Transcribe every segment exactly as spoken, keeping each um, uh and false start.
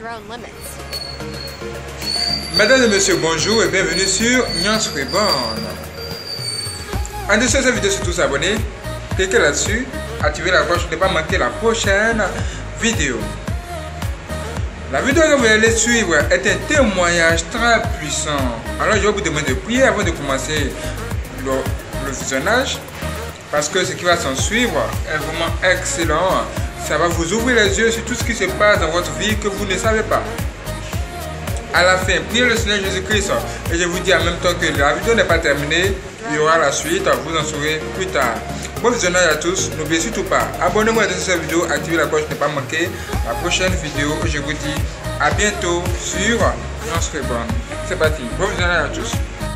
Mesdames et messieurs, bonjour et bienvenue sur Nyans Reborn. En dessous de cette vidéo, surtout s'abonner, cliquez là-dessus, activez la cloche pour ne pas manquer la prochaine vidéo. La vidéo que vous allez suivre est un témoignage très puissant. Alors je vais vous demander de prier avant de commencer le, le visionnage, parce que ce qui va s'en suivre est vraiment excellent. Ça va vous ouvrir les yeux sur tout ce qui se passe dans votre vie que vous ne savez pas. À la fin, priez le Seigneur Jésus-Christ. Et je vous dis en même temps que la vidéo n'est pas terminée. Il y aura la suite, vous en saurez plus tard. Bon visionnage à tous. N'oubliez surtout pas, abonnez-vous à cette vidéo, activez la cloche pour ne pas manquer la prochaine vidéo. Et je vous dis à bientôt sur Nyans Reborn. C'est parti. Bon visionnage à tous.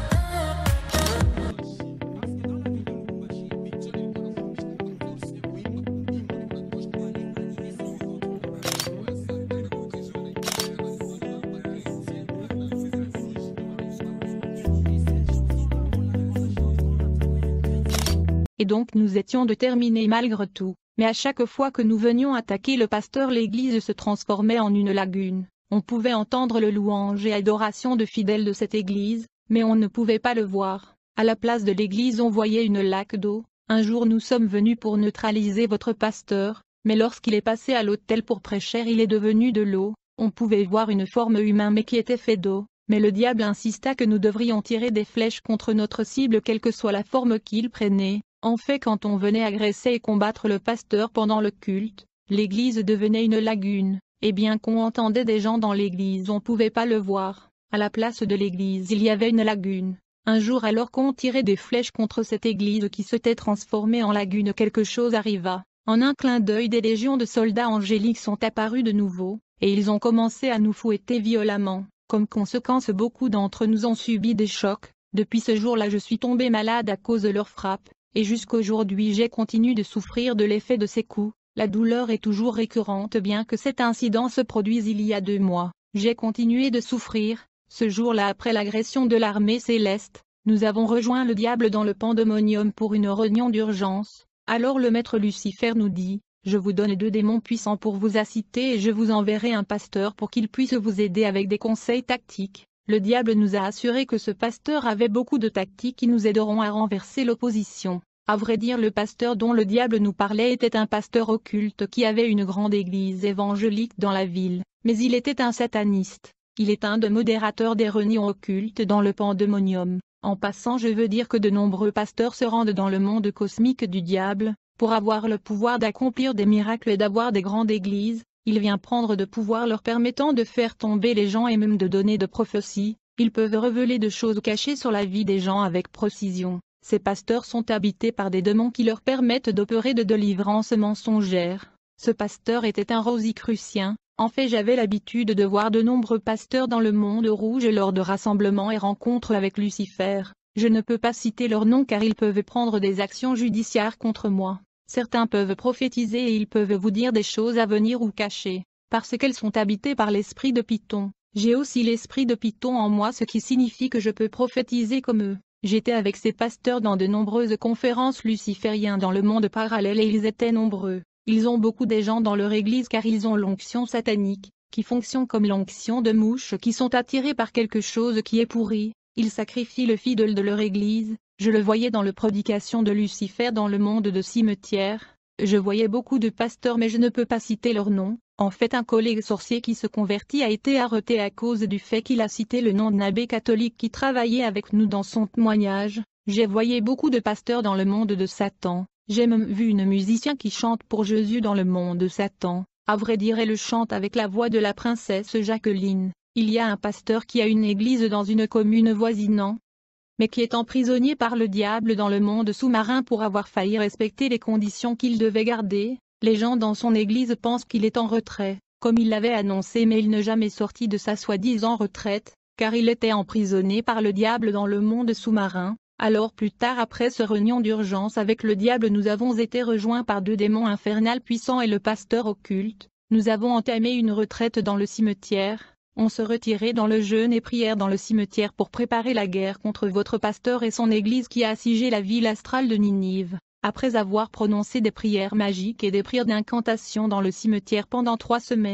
Et donc nous étions déterminés malgré tout, mais à chaque fois que nous venions attaquer le pasteur, l'église se transformait en une lagune. On pouvait entendre le louange et adoration de fidèles de cette église, mais on ne pouvait pas le voir. À la place de l'église on voyait une lac d'eau. Un jour nous sommes venus pour neutraliser votre pasteur, mais lorsqu'il est passé à l'autel pour prêcher il est devenu de l'eau. On pouvait voir une forme humaine mais qui était faite d'eau. Mais le diable insista que nous devrions tirer des flèches contre notre cible quelle que soit la forme qu'il prenait. En fait, quand on venait agresser et combattre le pasteur pendant le culte, l'église devenait une lagune, et bien qu'on entendait des gens dans l'église on ne pouvait pas le voir. À la place de l'église il y avait une lagune. Un jour alors qu'on tirait des flèches contre cette église qui s'était transformée en lagune, quelque chose arriva. En un clin d'œil des légions de soldats angéliques sont apparus de nouveau, et ils ont commencé à nous fouetter violemment. Comme conséquence beaucoup d'entre nous ont subi des chocs. Depuis ce jour-là je suis tombé malade à cause de leurs frappes. Et jusqu'aujourd'hui j'ai continué de souffrir de l'effet de ces coups. La douleur est toujours récurrente bien que cet incident se produise il y a deux mois. J'ai continué de souffrir. Ce jour-là après l'agression de l'armée céleste, nous avons rejoint le diable dans le pandémonium pour une réunion d'urgence. Alors le maître Lucifer nous dit, « Je vous donne deux démons puissants pour vous assister et je vous enverrai un pasteur pour qu'il puisse vous aider avec des conseils tactiques. » Le diable nous a assuré que ce pasteur avait beaucoup de tactiques qui nous aideront à renverser l'opposition. À vrai dire le pasteur dont le diable nous parlait était un pasteur occulte qui avait une grande église évangélique dans la ville, mais il était un sataniste. Il est un des modérateurs des réunions occultes dans le pandémonium. En passant je veux dire que de nombreux pasteurs se rendent dans le monde cosmique du diable, pour avoir le pouvoir d'accomplir des miracles et d'avoir des grandes églises. Il vient prendre de pouvoir leur permettant de faire tomber les gens et même de donner de prophéties. Ils peuvent révéler de choses cachées sur la vie des gens avec précision. Ces pasteurs sont habités par des démons qui leur permettent d'opérer de délivrances mensongères. Ce pasteur était un rosicrucien. En fait j'avais l'habitude de voir de nombreux pasteurs dans le monde rouge lors de rassemblements et rencontres avec Lucifer. Je ne peux pas citer leurs noms car ils peuvent prendre des actions judiciaires contre moi. Certains peuvent prophétiser et ils peuvent vous dire des choses à venir ou cachées, parce qu'elles sont habitées par l'esprit de Python. J'ai aussi l'esprit de Python en moi, ce qui signifie que je peux prophétiser comme eux. J'étais avec ces pasteurs dans de nombreuses conférences lucifériennes dans le monde parallèle et ils étaient nombreux. Ils ont beaucoup de gens dans leur église car ils ont l'onction satanique, qui fonctionne comme l'onction de mouches qui sont attirées par quelque chose qui est pourri. Ils sacrifient le fidèle de leur église. Je le voyais dans le prédication de Lucifer dans le monde de cimetière. Je voyais beaucoup de pasteurs mais je ne peux pas citer leur nom. En fait un collègue sorcier qui se convertit a été arrêté à cause du fait qu'il a cité le nom d'un abbé catholique qui travaillait avec nous dans son témoignage. J'ai voyé beaucoup de pasteurs dans le monde de Satan. J'ai même vu une musicienne qui chante pour Jésus dans le monde de Satan. À vrai dire elle chante avec la voix de la princesse Jacqueline. Il y a un pasteur qui a une église dans une commune voisinant, mais qui est emprisonné par le diable dans le monde sous-marin pour avoir failli respecter les conditions qu'il devait garder. Les gens dans son église pensent qu'il est en retrait, comme il l'avait annoncé mais il n'est jamais sorti de sa soi-disant retraite, car il était emprisonné par le diable dans le monde sous-marin. Alors plus tard après ce réunion d'urgence avec le diable nous avons été rejoints par deux démons infernaux puissants et le pasteur occulte. Nous avons entamé une retraite dans le cimetière. On se retirait dans le jeûne et prière dans le cimetière pour préparer la guerre contre votre pasteur et son église qui a assiégé la ville astrale de Ninive. Après avoir prononcé des prières magiques et des prières d'incantation dans le cimetière pendant trois semaines,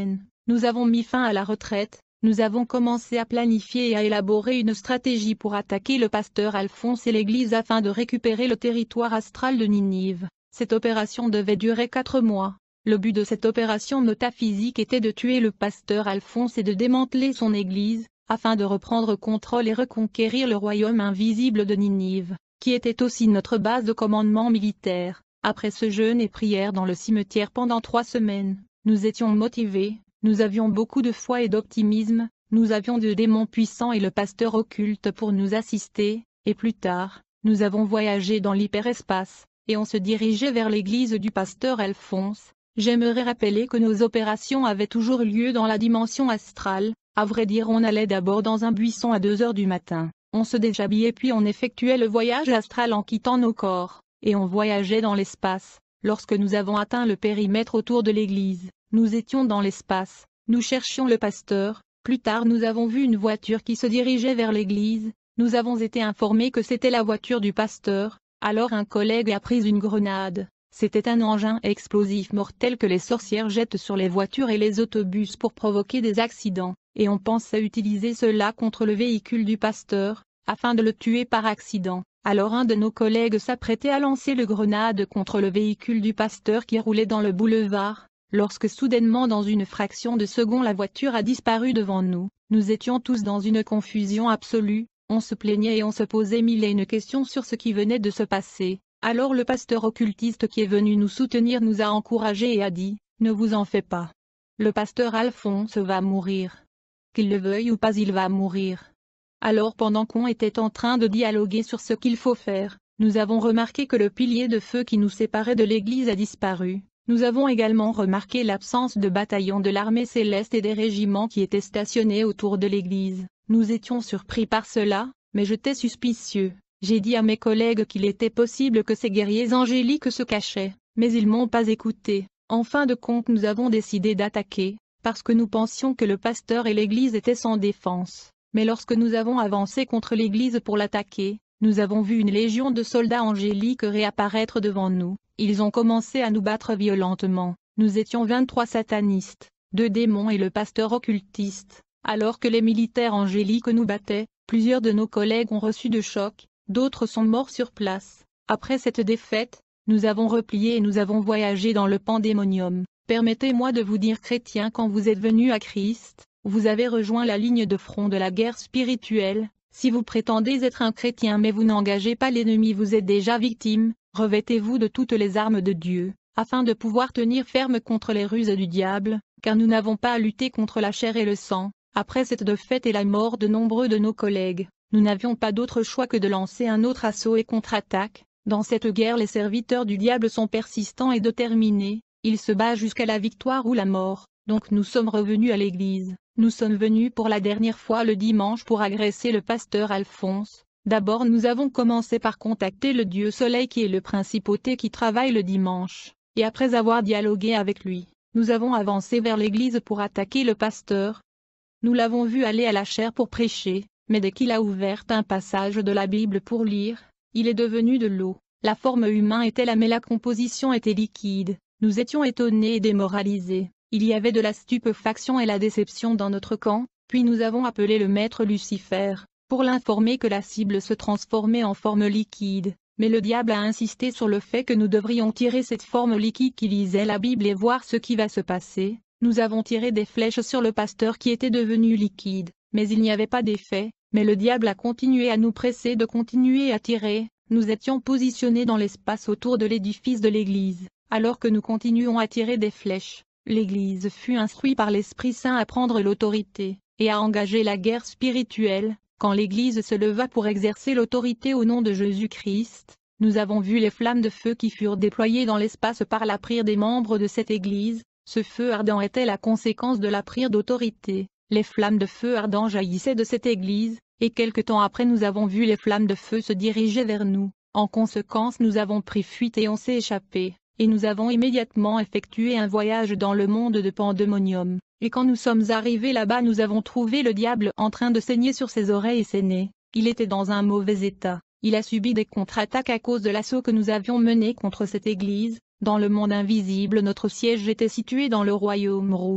Nous avons mis fin à la retraite, nous avons commencé à planifier et à élaborer une stratégie pour attaquer le pasteur Alphonse et l'église afin de récupérer le territoire astral de Ninive. Cette opération devait durer quatre mois. Le but de cette opération métaphysique était de tuer le pasteur Alphonse et de démanteler son église, afin de reprendre contrôle et reconquérir le royaume invisible de Ninive, qui était aussi notre base de commandement militaire. Après ce jeûne et prière dans le cimetière pendant trois semaines, nous étions motivés, nous avions beaucoup de foi et d'optimisme, nous avions deux démons puissants et le pasteur occulte pour nous assister, et plus tard, nous avons voyagé dans l'hyperespace, et on se dirigeait vers l'église du pasteur Alphonse. J'aimerais rappeler que nos opérations avaient toujours lieu dans la dimension astrale. À vrai dire, on allait d'abord dans un buisson à deux heures du matin, on se déshabillait puis on effectuait le voyage astral en quittant nos corps, et on voyageait dans l'espace. Lorsque nous avons atteint le périmètre autour de l'église, nous étions dans l'espace, nous cherchions le pasteur. Plus tard nous avons vu une voiture qui se dirigeait vers l'église, nous avons été informés que c'était la voiture du pasteur, alors un collègue a pris une grenade. C'était un engin explosif mortel que les sorcières jettent sur les voitures et les autobus pour provoquer des accidents, et on pensait utiliser cela contre le véhicule du pasteur, afin de le tuer par accident. Alors un de nos collègues s'apprêtait à lancer le grenade contre le véhicule du pasteur qui roulait dans le boulevard, lorsque soudainement dans une fraction de seconde la voiture a disparu devant nous. Nous étions tous dans une confusion absolue, on se plaignait et on se posait mille et une questions sur ce qui venait de se passer. Alors le pasteur occultiste qui est venu nous soutenir nous a encouragés et a dit, « Ne vous en faites pas. Le pasteur Alphonse va mourir. Qu'il le veuille ou pas, il va mourir. » Alors pendant qu'on était en train de dialoguer sur ce qu'il faut faire, nous avons remarqué que le pilier de feu qui nous séparait de l'église a disparu. Nous avons également remarqué l'absence de bataillons de l'armée céleste et des régiments qui étaient stationnés autour de l'église. Nous étions surpris par cela, mais j'étais suspicieux. J'ai dit à mes collègues qu'il était possible que ces guerriers angéliques se cachaient, mais ils m'ont pas écouté. En fin de compte, nous avons décidé d'attaquer, parce que nous pensions que le pasteur et l'église étaient sans défense. Mais lorsque nous avons avancé contre l'église pour l'attaquer, nous avons vu une légion de soldats angéliques réapparaître devant nous. Ils ont commencé à nous battre violentement. Nous étions vingt-trois satanistes, deux démons et le pasteur occultiste. Alors que les militaires angéliques nous battaient, plusieurs de nos collègues ont reçu de chocs. D'autres sont morts sur place. Après cette défaite, nous avons replié et nous avons voyagé dans le pandémonium. Permettez-moi de vous dire, chrétiens, quand vous êtes venus à Christ, vous avez rejoint la ligne de front de la guerre spirituelle. Si vous prétendez être un chrétien mais vous n'engagez pas l'ennemi, vous êtes déjà victime. Revêtez-vous de toutes les armes de Dieu, afin de pouvoir tenir ferme contre les ruses du diable, car nous n'avons pas à lutter contre la chair et le sang. Après cette défaite et la mort de nombreux de nos collègues, nous n'avions pas d'autre choix que de lancer un autre assaut et contre-attaque. Dans cette guerre, les serviteurs du diable sont persistants et déterminés, ils se battent jusqu'à la victoire ou la mort. Donc nous sommes revenus à l'église. Nous sommes venus pour la dernière fois le dimanche pour agresser le pasteur Alphonse. D'abord nous avons commencé par contacter le dieu soleil qui est le principauté qui travaille le dimanche, et après avoir dialogué avec lui, nous avons avancé vers l'église pour attaquer le pasteur. Nous l'avons vu aller à la chaire pour prêcher. Mais dès qu'il a ouvert un passage de la Bible pour lire, il est devenu de l'eau. La forme humaine était là mais la composition était liquide. Nous étions étonnés et démoralisés. Il y avait de la stupéfaction et la déception dans notre camp, puis nous avons appelé le maître Lucifer, pour l'informer que la cible se transformait en forme liquide. Mais le diable a insisté sur le fait que nous devrions tirer cette forme liquide qui lisait la Bible et voir ce qui va se passer. Nous avons tiré des flèches sur le pasteur qui était devenu liquide. Mais il n'y avait pas d'effet, mais le diable a continué à nous presser de continuer à tirer. Nous étions positionnés dans l'espace autour de l'édifice de l'église, alors que nous continuions à tirer des flèches. L'église fut instruite par l'Esprit Saint à prendre l'autorité, et à engager la guerre spirituelle. Quand l'église se leva pour exercer l'autorité au nom de Jésus-Christ, nous avons vu les flammes de feu qui furent déployées dans l'espace par la prière des membres de cette église. Ce feu ardent était la conséquence de la prière d'autorité. Les flammes de feu ardent jaillissaient de cette église, et quelque temps après nous avons vu les flammes de feu se diriger vers nous. En conséquence nous avons pris fuite et on s'est échappé, et nous avons immédiatement effectué un voyage dans le monde de Pandémonium. Et quand nous sommes arrivés là-bas nous avons trouvé le diable en train de saigner sur ses oreilles et ses nez. Il était dans un mauvais état. Il a subi des contre-attaques à cause de l'assaut que nous avions mené contre cette église. Dans le monde invisible notre siège était situé dans le royaume rouge.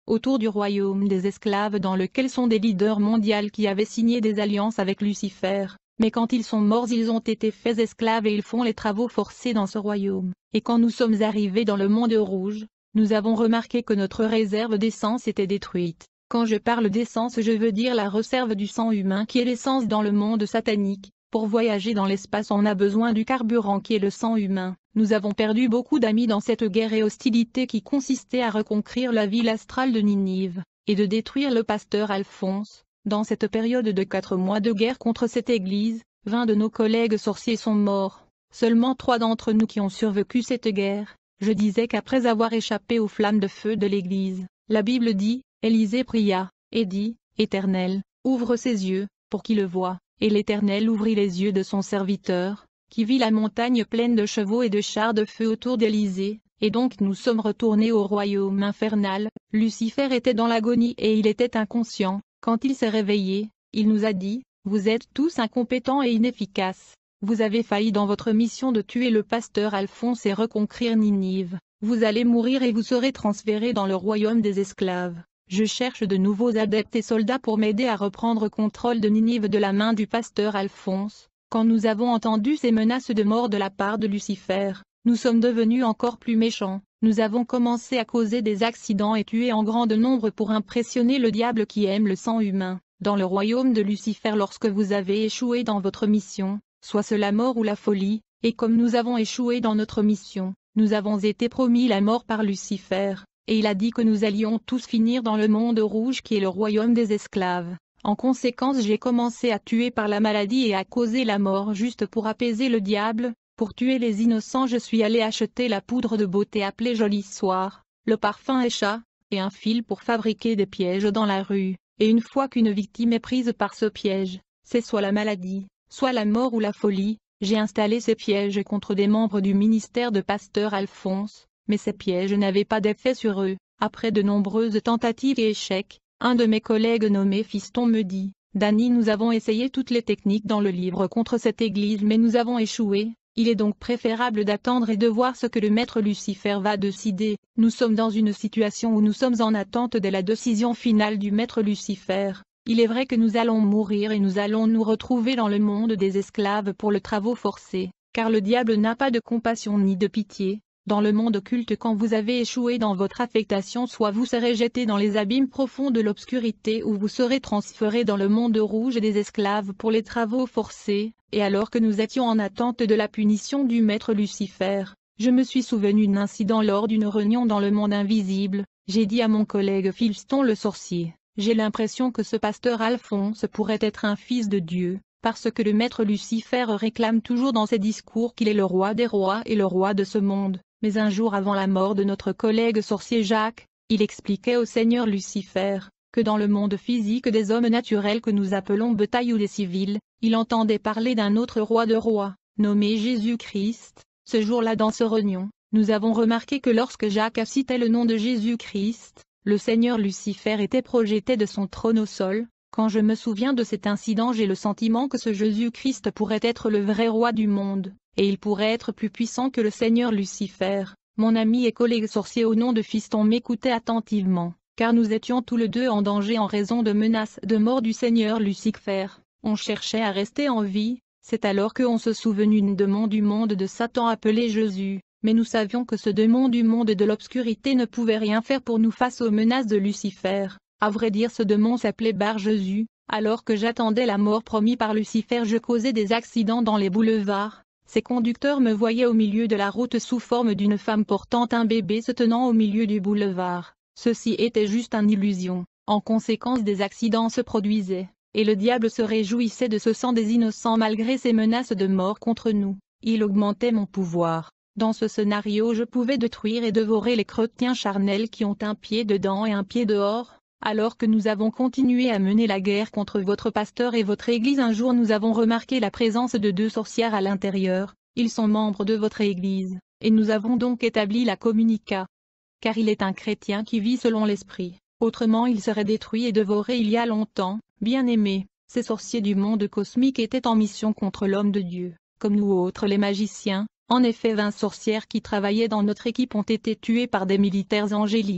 autour du royaume des esclaves dans lequel sont des leaders mondiaux qui avaient signé des alliances avec Lucifer. Mais quand ils sont morts ils ont été faits esclaves et ils font les travaux forcés dans ce royaume. Et quand nous sommes arrivés dans le monde rouge, nous avons remarqué que notre réserve d'essence était détruite. Quand je parle d'essence je veux dire la réserve du sang humain qui est l'essence dans le monde satanique. Pour voyager dans l'espace on a besoin du carburant qui est le sang humain. Nous avons perdu beaucoup d'amis dans cette guerre et hostilité qui consistait à reconquérir la ville astrale de Ninive, et de détruire le pasteur Alphonse. Dans cette période de quatre mois de guerre contre cette église, vingt de nos collègues sorciers sont morts. Seulement trois d'entre nous qui ont survécu cette guerre. Je disais qu'après avoir échappé aux flammes de feu de l'église, la Bible dit, Élisée pria, et dit, Éternel, ouvre ses yeux, pour qu'il le voie. Et l'Éternel ouvrit les yeux de son serviteur, qui vit la montagne pleine de chevaux et de chars de feu autour d'Élisée, et donc nous sommes retournés au royaume infernal. Lucifer était dans l'agonie et il était inconscient. Quand il s'est réveillé, il nous a dit, « Vous êtes tous incompétents et inefficaces. Vous avez failli dans votre mission de tuer le pasteur Alphonse et reconquérir Ninive. Vous allez mourir et vous serez transférés dans le royaume des esclaves. Je cherche de nouveaux adeptes et soldats pour m'aider à reprendre contrôle de Ninive de la main du pasteur Alphonse. » Quand nous avons entendu ces menaces de mort de la part de Lucifer, nous sommes devenus encore plus méchants. Nous avons commencé à causer des accidents et tuer en grand nombre pour impressionner le diable qui aime le sang humain. Dans le royaume de Lucifer lorsque vous avez échoué dans votre mission, soit ce la mort ou la folie, et comme nous avons échoué dans notre mission, nous avons été promis la mort par Lucifer, et il a dit que nous allions tous finir dans le monde rouge qui est le royaume des esclaves. En conséquence j'ai commencé à tuer par la maladie et à causer la mort juste pour apaiser le diable. Pour tuer les innocents je suis allé acheter la poudre de beauté appelée Joli Soir, le parfum Écha, et un fil pour fabriquer des pièges dans la rue, et une fois qu'une victime est prise par ce piège, c'est soit la maladie, soit la mort ou la folie, j'ai installé ces pièges contre des membres du ministère de pasteur Alphonse, mais ces pièges n'avaient pas d'effet sur eux. Après de nombreuses tentatives et échecs, un de mes collègues nommé Fiston me dit, « Danny, nous avons essayé toutes les techniques dans le livre contre cette église mais nous avons échoué. Il est donc préférable d'attendre et de voir ce que le maître Lucifer va décider. Nous sommes dans une situation où nous sommes en attente de la décision finale du maître Lucifer. Il est vrai que nous allons mourir et nous allons nous retrouver dans le monde des esclaves pour le travaux forcés, car le diable n'a pas de compassion ni de pitié. Dans le monde occulte quand vous avez échoué dans votre affectation soit vous serez jeté dans les abîmes profonds de l'obscurité ou vous serez transféré dans le monde rouge des esclaves pour les travaux forcés, et alors que nous étions en attente de la punition du maître Lucifer, je me suis souvenu d'un incident lors d'une réunion dans le monde invisible. J'ai dit à mon collègue Fiston le sorcier, j'ai l'impression que ce pasteur Alphonse pourrait être un fils de Dieu, parce que le maître Lucifer réclame toujours dans ses discours qu'il est le roi des rois et le roi de ce monde. Mais un jour avant la mort de notre collègue sorcier Jacques, il expliquait au Seigneur Lucifer, que dans le monde physique des hommes naturels que nous appelons bétail ou des civils, il entendait parler d'un autre roi de rois, nommé Jésus-Christ. Ce jour-là dans ce réunion, nous avons remarqué que lorsque Jacques citait le nom de Jésus-Christ, le Seigneur Lucifer était projeté de son trône au sol. Quand je me souviens de cet incident j'ai le sentiment que ce Jésus-Christ pourrait être le vrai roi du monde. Et il pourrait être plus puissant que le Seigneur Lucifer. Mon ami et collègue sorcier au nom de Fiston m'écoutait attentivement, car nous étions tous les deux en danger en raison de menaces de mort du Seigneur Lucifer. On cherchait à rester en vie, c'est alors qu'on se souvenut d'un démon du monde de Satan appelé Jésus, mais nous savions que ce démon du monde de l'obscurité ne pouvait rien faire pour nous face aux menaces de Lucifer. À vrai dire ce démon s'appelait Bar Jésus. Alors que j'attendais la mort promise par Lucifer je causais des accidents dans les boulevards. Ces conducteurs me voyaient au milieu de la route sous forme d'une femme portant un bébé se tenant au milieu du boulevard. Ceci était juste une illusion. En conséquence des accidents se produisaient, et le diable se réjouissait de ce sang des innocents malgré ses menaces de mort contre nous. Il augmentait mon pouvoir. Dans ce scénario je pouvais détruire et dévorer les chrétiens charnels qui ont un pied dedans et un pied dehors. Alors que nous avons continué à mener la guerre contre votre pasteur et votre église un jour nous avons remarqué la présence de deux sorcières à l'intérieur, ils sont membres de votre église, et nous avons donc établi la communica. Car il est un chrétien qui vit selon l'esprit, autrement il serait détruit et dévoré il y a longtemps. Bien-aimés, ces sorciers du monde cosmique étaient en mission contre l'homme de Dieu, comme nous autres les magiciens. En effet vingt sorcières qui travaillaient dans notre équipe ont été tuées par des militaires angéliques.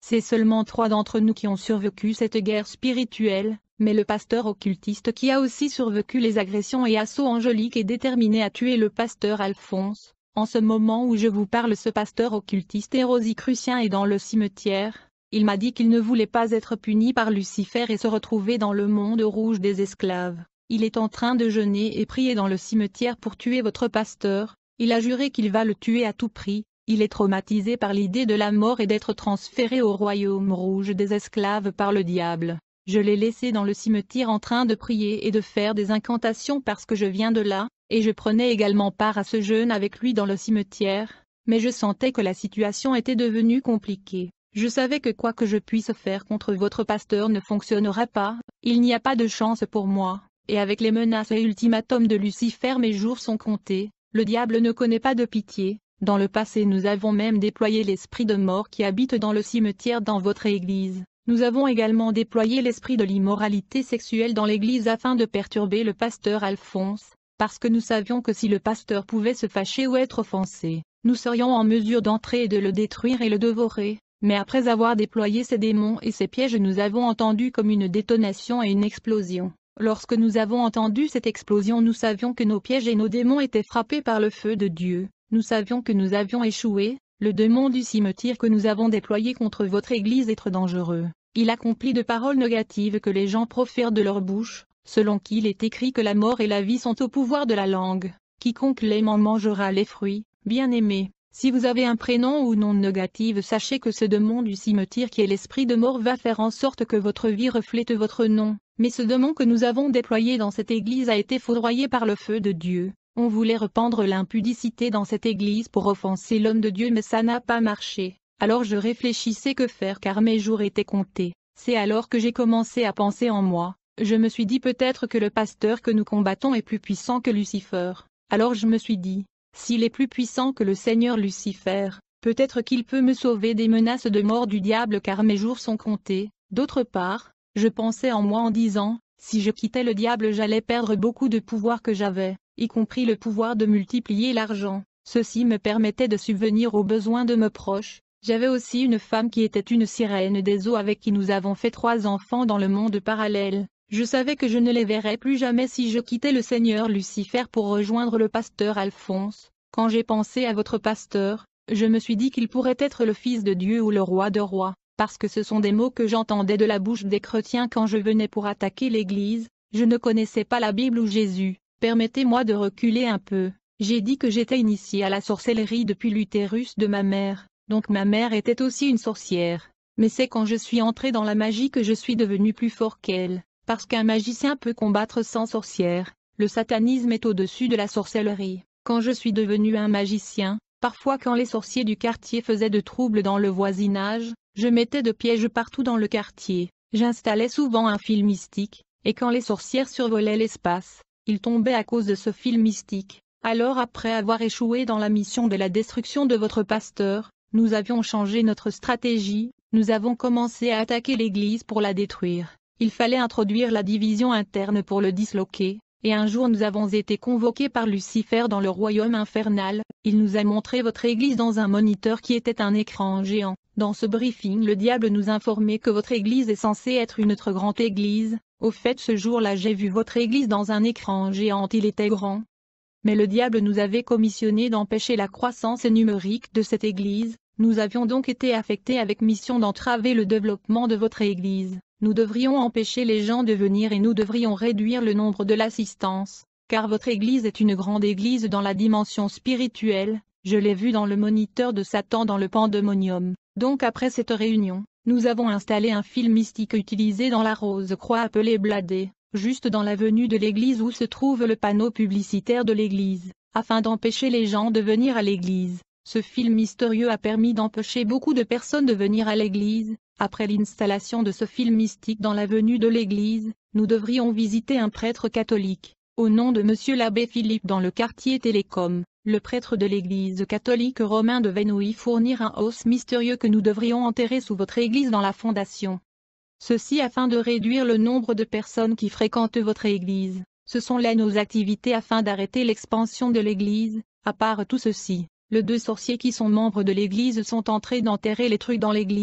C'est seulement trois d'entre nous qui ont survécu cette guerre spirituelle, mais le pasteur occultiste qui a aussi survécu les agressions et assauts angéliques est déterminé à tuer le pasteur Alphonse. En ce moment où je vous parle, ce pasteur occultiste et rosicrucien est dans le cimetière. Il m'a dit qu'il ne voulait pas être puni par Lucifer et se retrouver dans le monde rouge des esclaves. Il est en train de jeûner et prier dans le cimetière pour tuer votre pasteur. Il a juré qu'il va le tuer à tout prix. Il est traumatisé par l'idée de la mort et d'être transféré au royaume rouge des esclaves par le diable. Je l'ai laissé dans le cimetière en train de prier et de faire des incantations parce que je viens de là, et je prenais également part à ce jeûne avec lui dans le cimetière, mais je sentais que la situation était devenue compliquée. Je savais que quoi que je puisse faire contre votre pasteur ne fonctionnera pas, il n'y a pas de chance pour moi, et avec les menaces et ultimatums de Lucifer mes jours sont comptés, le diable ne connaît pas de pitié. Dans le passé nous avons même déployé l'esprit de mort qui habite dans le cimetière dans votre église. Nous avons également déployé l'esprit de l'immoralité sexuelle dans l'église afin de perturber le pasteur Alphonse, parce que nous savions que si le pasteur pouvait se fâcher ou être offensé, nous serions en mesure d'entrer et de le détruire et le dévorer. Mais après avoir déployé ces démons et ces pièges, nous avons entendu comme une détonation et une explosion. Lorsque nous avons entendu cette explosion, nous savions que nos pièges et nos démons étaient frappés par le feu de Dieu. Nous savions que nous avions échoué, le démon du cimetière que nous avons déployé contre votre église est trop dangereux. Il accomplit de paroles négatives que les gens profèrent de leur bouche, selon qui il est écrit que la mort et la vie sont au pouvoir de la langue. Quiconque l'aime en mangera les fruits. Bien-aimés, si vous avez un prénom ou nom négatif, sachez que ce démon du cimetière qui est l'esprit de mort va faire en sorte que votre vie reflète votre nom. Mais ce démon que nous avons déployé dans cette église a été foudroyé par le feu de Dieu. On voulait répandre l'impudicité dans cette église pour offenser l'homme de Dieu, mais ça n'a pas marché. Alors je réfléchissais que faire car mes jours étaient comptés. C'est alors que j'ai commencé à penser en moi. Je me suis dit peut-être que le pasteur que nous combattons est plus puissant que Lucifer. Alors je me suis dit, s'il est plus puissant que le Seigneur Lucifer, peut-être qu'il peut me sauver des menaces de mort du diable car mes jours sont comptés. D'autre part, je pensais en moi en disant, si je quittais le diable j'allais perdre beaucoup de pouvoir que j'avais, y compris le pouvoir de multiplier l'argent. Ceci me permettait de subvenir aux besoins de mes proches. J'avais aussi une femme qui était une sirène des eaux avec qui nous avons fait trois enfants dans le monde parallèle. Je savais que je ne les verrais plus jamais si je quittais le Seigneur Lucifer pour rejoindre le pasteur Alphonse. Quand j'ai pensé à votre pasteur, je me suis dit qu'il pourrait être le Fils de Dieu ou le Roi de rois, parce que ce sont des mots que j'entendais de la bouche des chrétiens quand je venais pour attaquer l'Église. Je ne connaissais pas la Bible ou Jésus. Permettez-moi de reculer un peu. J'ai dit que j'étais initié à la sorcellerie depuis l'utérus de ma mère, donc ma mère était aussi une sorcière. Mais c'est quand je suis entré dans la magie que je suis devenu plus fort qu'elle, parce qu'un magicien peut combattre sans sorcière. Le satanisme est au-dessus de la sorcellerie. Quand je suis devenu un magicien, parfois quand les sorciers du quartier faisaient de troubles dans le voisinage, je mettais de pièges partout dans le quartier. J'installais souvent un fil mystique, et quand les sorcières survolaient l'espace, ils tombaient à cause de ce fil mystique. Alors après avoir échoué dans la mission de la destruction de votre pasteur, nous avions changé notre stratégie, nous avons commencé à attaquer l'Église pour la détruire. Il fallait introduire la division interne pour le disloquer, et un jour nous avons été convoqués par Lucifer dans le royaume infernal. Il nous a montré votre Église dans un moniteur qui était un écran géant. Dans ce briefing, le diable nous informait que votre Église est censée être une autre grande Église. Au fait, ce jour-là j'ai vu votre Église dans un écran géant, il était grand. Mais le diable nous avait commissionné d'empêcher la croissance numérique de cette Église. Nous avions donc été affectés avec mission d'entraver le développement de votre Église. Nous devrions empêcher les gens de venir et nous devrions réduire le nombre de l'assistance, car votre Église est une grande Église dans la dimension spirituelle. Je l'ai vu dans le moniteur de Satan dans le pandémonium. Donc après cette réunion, nous avons installé un fil mystique utilisé dans la rose croix appelée Bladé, juste dans l'avenue de l'église où se trouve le panneau publicitaire de l'église, afin d'empêcher les gens de venir à l'église. Ce fil mystérieux a permis d'empêcher beaucoup de personnes de venir à l'église. Après l'installation de ce fil mystique dans l'avenue de l'église, nous devrions visiter un prêtre catholique, au nom de Monsieur l'abbé Philippe dans le quartier Télécom. Le prêtre de l'église catholique romain devait nous y fournir un os mystérieux que nous devrions enterrer sous votre église dans la fondation. Ceci afin de réduire le nombre de personnes qui fréquentent votre église. Ce sont là nos activités afin d'arrêter l'expansion de l'église. À part tout ceci, les deux sorciers qui sont membres de l'église sont entrés d'enterrer les trucs dans l'église.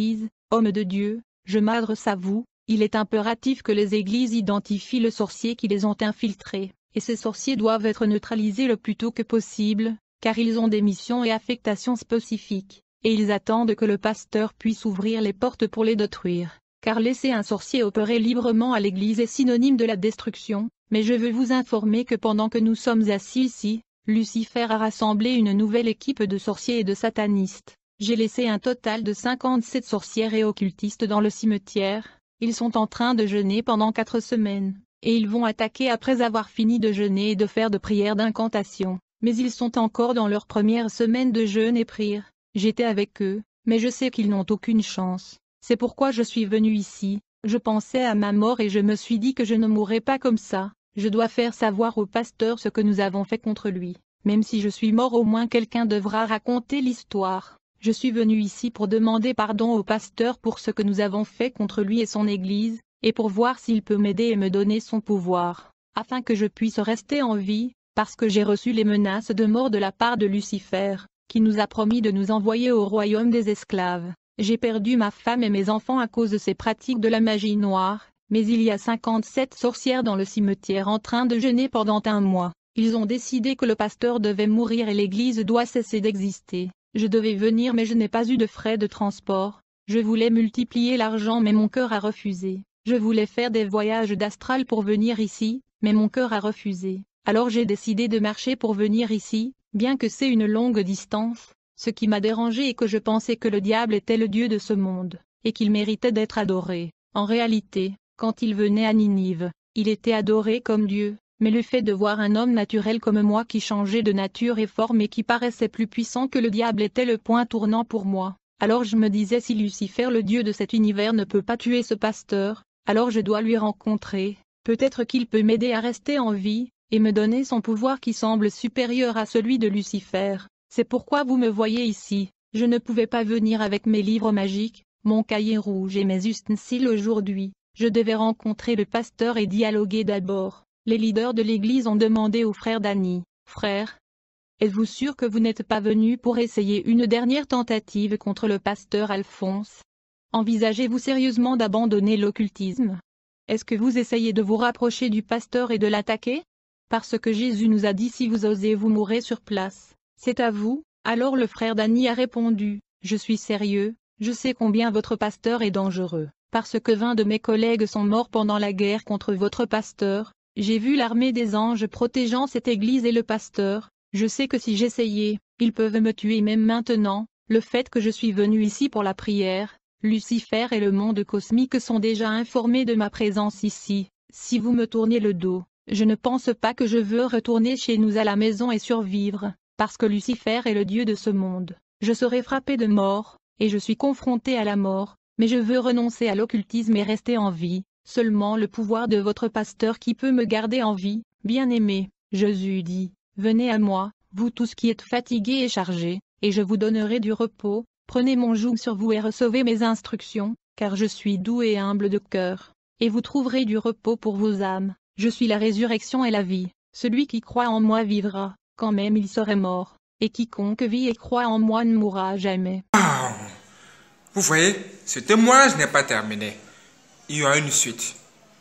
Homme de Dieu, je m'adresse à vous, il est impératif que les églises identifient le sorcier qui les ont infiltrés, et ces sorciers doivent être neutralisés le plus tôt que possible, car ils ont des missions et affectations spécifiques, et ils attendent que le pasteur puisse ouvrir les portes pour les détruire, car laisser un sorcier opérer librement à l'église est synonyme de la destruction, mais je veux vous informer que pendant que nous sommes assis ici, Lucifer a rassemblé une nouvelle équipe de sorciers et de satanistes. J'ai laissé un total de cinquante-sept sorcières et occultistes dans le cimetière, ils sont en train de jeûner pendant quatre semaines, et ils vont attaquer après avoir fini de jeûner et de faire de prières d'incantation. Mais ils sont encore dans leur première semaine de jeûne et prière. J'étais avec eux, mais je sais qu'ils n'ont aucune chance. C'est pourquoi je suis venu ici. Je pensais à ma mort et je me suis dit que je ne mourrais pas comme ça. Je dois faire savoir au pasteur ce que nous avons fait contre lui. Même si je suis mort, au moins quelqu'un devra raconter l'histoire. Je suis venu ici pour demander pardon au pasteur pour ce que nous avons fait contre lui et son église, et pour voir s'il peut m'aider et me donner son pouvoir, afin que je puisse rester en vie. Parce que j'ai reçu les menaces de mort de la part de Lucifer, qui nous a promis de nous envoyer au royaume des esclaves. J'ai perdu ma femme et mes enfants à cause de ces pratiques de la magie noire, mais il y a cinquante-sept sorcières dans le cimetière en train de jeûner pendant un mois. Ils ont décidé que le pasteur devait mourir et l'église doit cesser d'exister. Je devais venir mais je n'ai pas eu de frais de transport. Je voulais multiplier l'argent mais mon cœur a refusé. Je voulais faire des voyages d'astral pour venir ici, mais mon cœur a refusé. Alors j'ai décidé de marcher pour venir ici, bien que c'est une longue distance. Ce qui m'a dérangé est que je pensais que le diable était le dieu de ce monde, et qu'il méritait d'être adoré. En réalité, quand il venait à Ninive, il était adoré comme Dieu, mais le fait de voir un homme naturel comme moi qui changeait de nature et forme et qui paraissait plus puissant que le diable était le point tournant pour moi. Alors je me disais, si Lucifer, le dieu de cet univers, ne peut pas tuer ce pasteur, alors je dois lui rencontrer, peut-être qu'il peut m'aider à rester en vie, et me donner son pouvoir qui semble supérieur à celui de Lucifer. C'est pourquoi vous me voyez ici. Je ne pouvais pas venir avec mes livres magiques, mon cahier rouge et mes ustensiles aujourd'hui. Je devais rencontrer le pasteur et dialoguer d'abord. Les leaders de l'église ont demandé au frère Danny, « Frère, êtes-vous sûr que vous n'êtes pas venu pour essayer une dernière tentative contre le pasteur Alphonse? Envisagez-vous sérieusement d'abandonner l'occultisme? Est-ce que vous essayez de vous rapprocher du pasteur et de l'attaquer? Parce que Jésus nous a dit, si vous osez, vous mourrez sur place. C'est à vous. » Alors le frère Danny a répondu, « Je suis sérieux, je sais combien votre pasteur est dangereux, parce que vingt de mes collègues sont morts pendant la guerre contre votre pasteur. J'ai vu l'armée des anges protégeant cette église et le pasteur. Je sais que si j'essayais, ils peuvent me tuer même maintenant. Le fait que je suis venu ici pour la prière, Lucifer et le monde cosmique sont déjà informés de ma présence ici. Si vous me tournez le dos, je ne pense pas que je veux retourner chez nous à la maison et survivre, parce que Lucifer est le dieu de ce monde. Je serai frappé de mort, et je suis confronté à la mort, mais je veux renoncer à l'occultisme et rester en vie. Seulement le pouvoir de votre pasteur qui peut me garder en vie. Bien-aimé, Jésus dit, « Venez à moi, vous tous qui êtes fatigués et chargés, et je vous donnerai du repos. Prenez mon joug sur vous et recevez mes instructions, car je suis doux et humble de cœur, et vous trouverez du repos pour vos âmes. Je suis la résurrection et la vie. Celui qui croit en moi vivra, quand même il serait mort, et quiconque vit et croit en moi ne mourra jamais. » Wow. Vous voyez, ce témoignage n'est pas terminé. Il y aura une suite.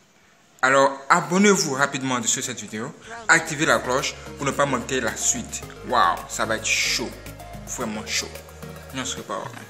Alors, abonnez-vous rapidement sur cette vidéo, activez la cloche pour ne pas manquer la suite. Waouh, ça va être chaud, vraiment chaud. Nyans Reborn.